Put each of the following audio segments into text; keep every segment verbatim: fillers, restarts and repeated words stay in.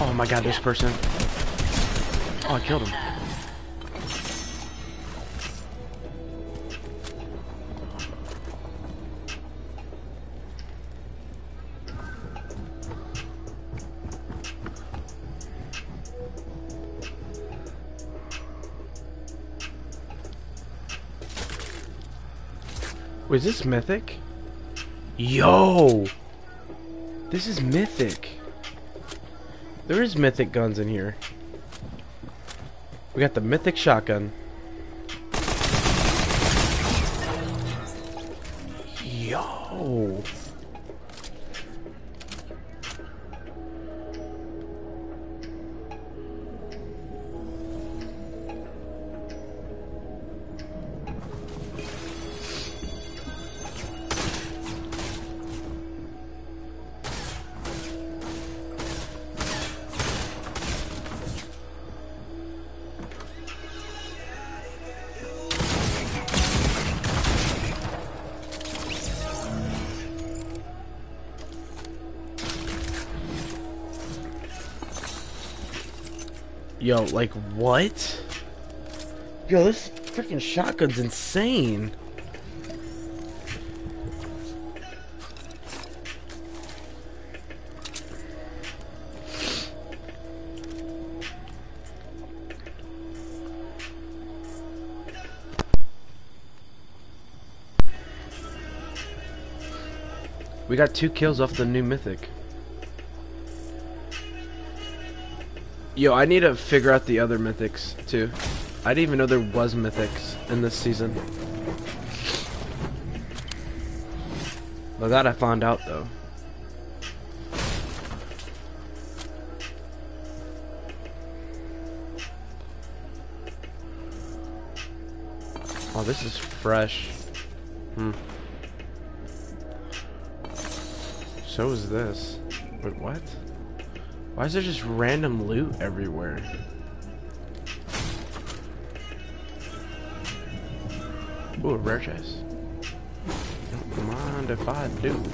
Oh my god, this person. Oh, I killed him. Wait, is this mythic? Yo! This is mythic. There is mythic guns in here. We got the mythic shotgun. Yo! Yo, like, what? Yo, this freaking shotgun's insane. We got two kills off the new mythic. Yo, I need to figure out the other mythics, too. I didn't even know there was mythics in this season. Well, that I found out, though. Oh, this is fresh. Hmm. So is this. Wait, what? Why is there just random loot everywhere? Ooh, a rare chest. Don't mind if I do.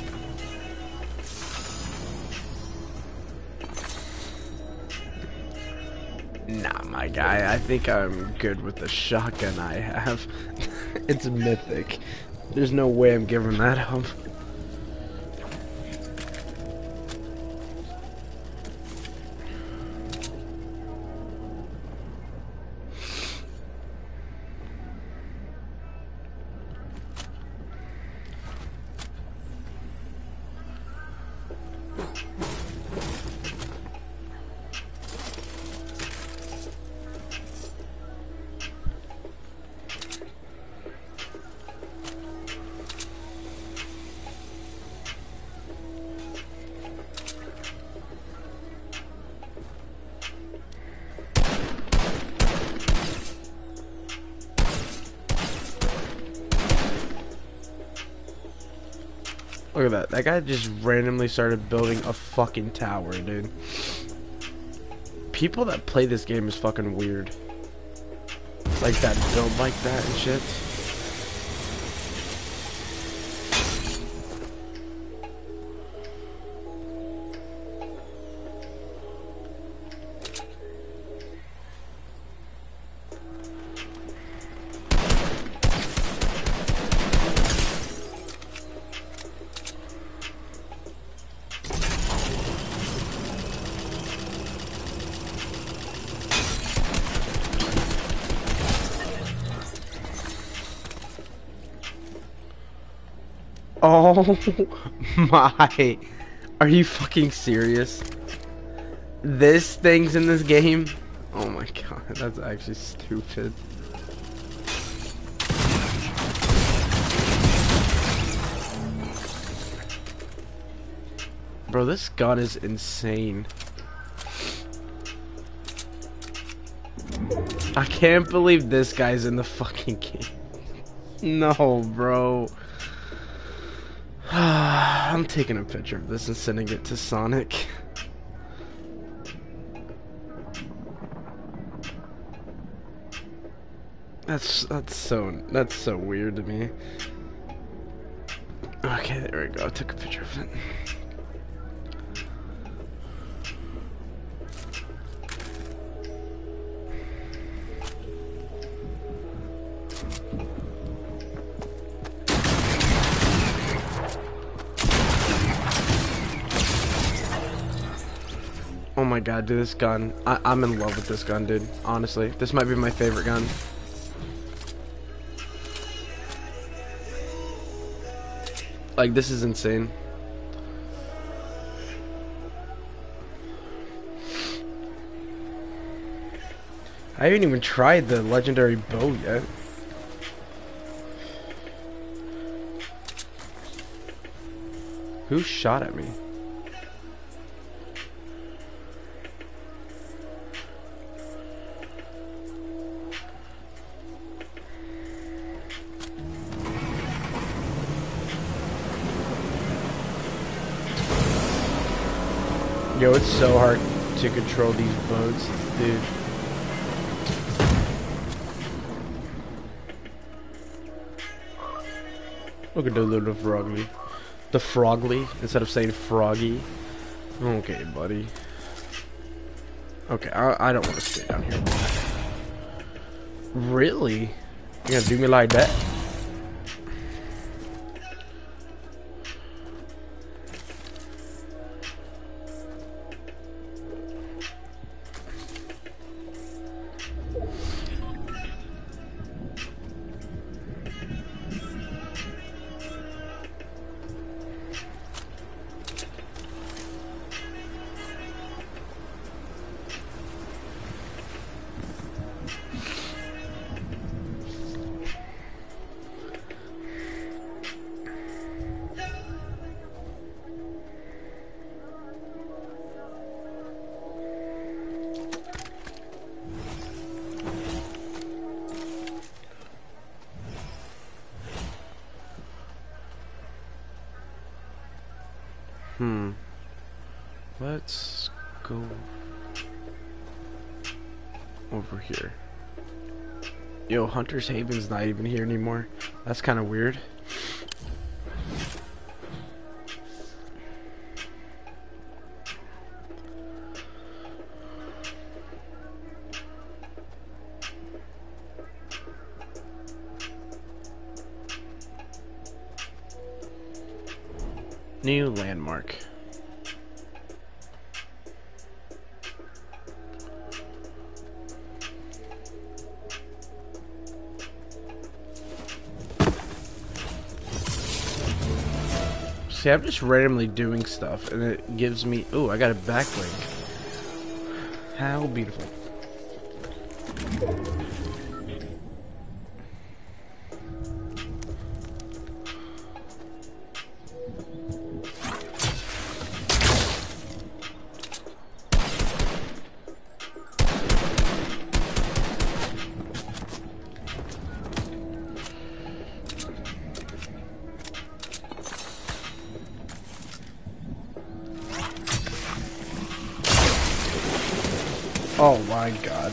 Nah, my guy, I think I'm good with the shotgun I have. It's mythic. There's no way I'm giving that up. Look at that. That guy just randomly started building a fucking tower, dude. People that play this game is fucking weird. Like that build like that and shit. Oh my, are you fucking serious? This thing's in this game? Oh my god, that's actually stupid. Bro, this gun is insane. I can't believe this guy's in the fucking game. No, bro. I'm taking a picture of this and sending it to Sonic. That's that's so that's so weird to me. Okay, there we go. I took a picture of it. Oh my god, dude, this gun. I I'm in love with this gun, dude. Honestly, this might be my favorite gun. Like, this is insane. I haven't even tried the legendary bow yet. Who shot at me? Yo, it's so hard to control these boats, dude. Look at the little frogly. The frogly instead of saying froggy. Okay, buddy. Okay, I, I don't want to stay down here. Really? You're gonna do me like that? Hmm. Let's go over here. Yo, Hunter's Haven's not even here anymore. That's kind of weird. New landmark. See, I'm just randomly doing stuff, and it gives me... Oh, I got a backlink. How beautiful. Oh my god.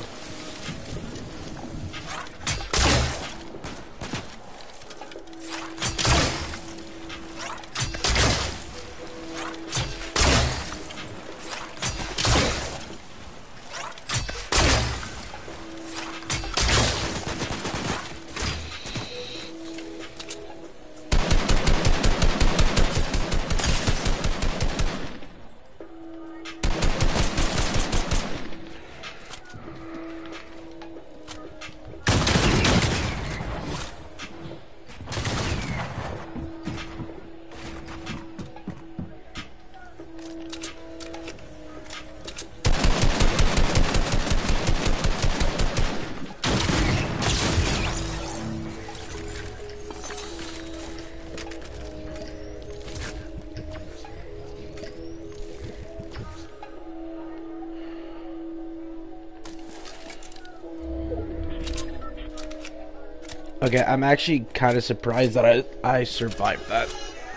Okay, I'm actually kind of surprised that I, I survived that.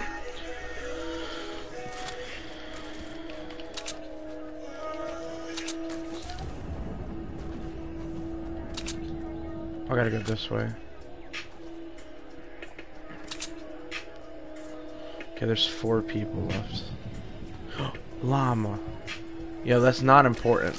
I gotta go this way. Okay, there's four people left. Llama. Yo, that's not important.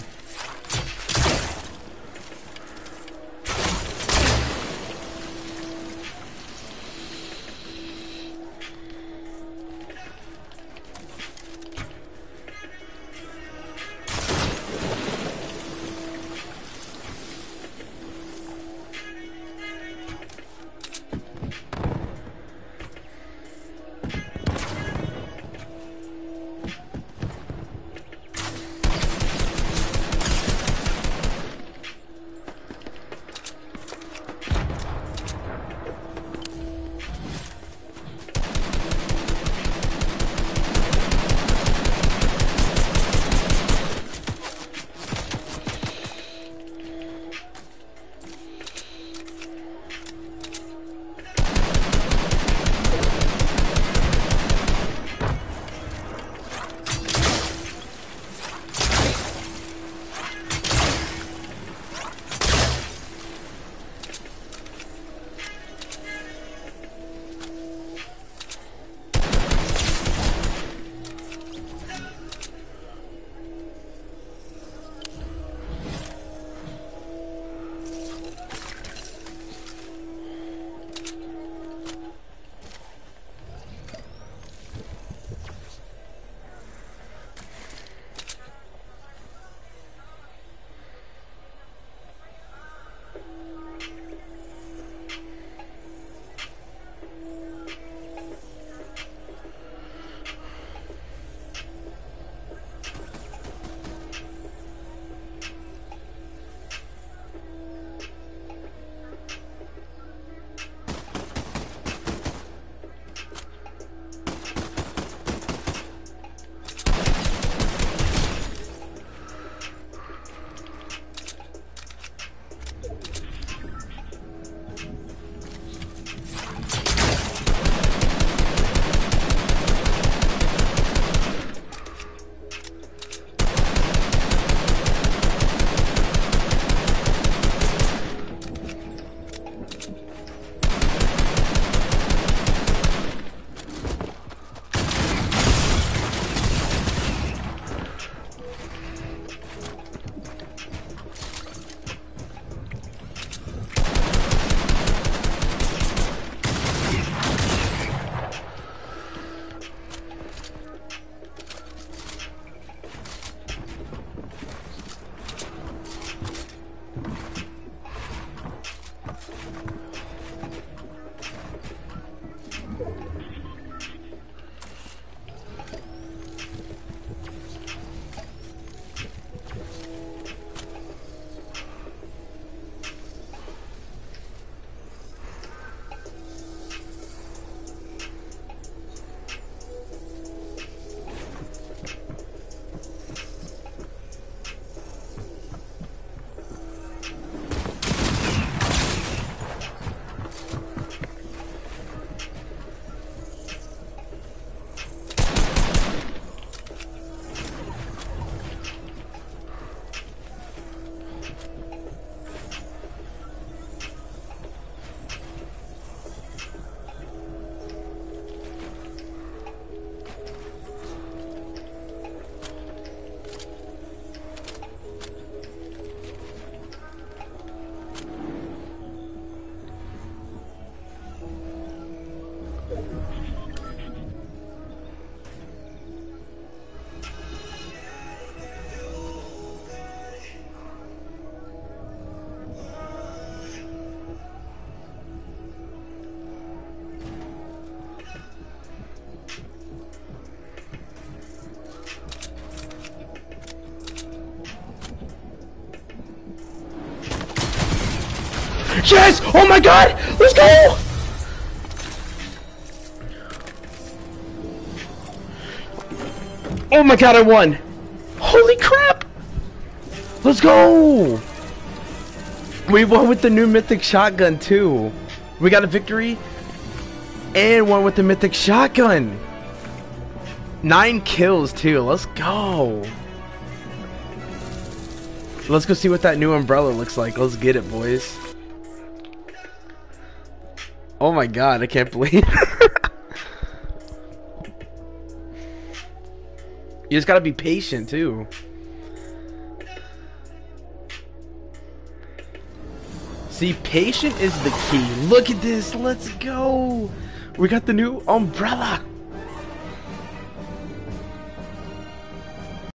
Yes! Oh my god! Let's go! Oh my god, I won! Holy crap! Let's go! We won with the new mythic shotgun too. We got a victory and one with the mythic shotgun. Nine kills too. Let's go. Let's go see what that new umbrella looks like. Let's get it, boys. Oh my god, I can't believe You just gotta be patient too. See, patient is the key. Look at this. Let's go. We got the new umbrella.